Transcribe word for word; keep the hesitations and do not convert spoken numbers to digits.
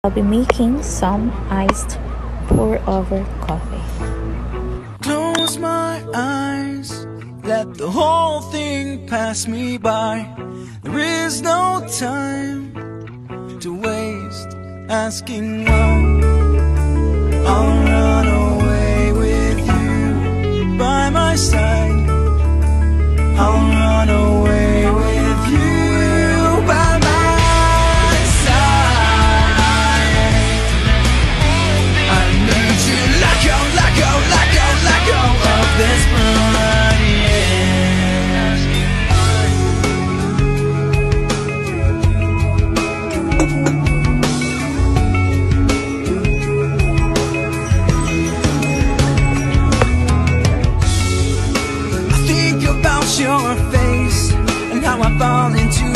I'll be making some iced pour-over coffee. Close my eyes, let the whole thing pass me by. There is no time to waste asking why. I'll run away with you by my side. I'll run away with you by my side. I need to let go, let go, let go, let go of this blood, your face and how I fall into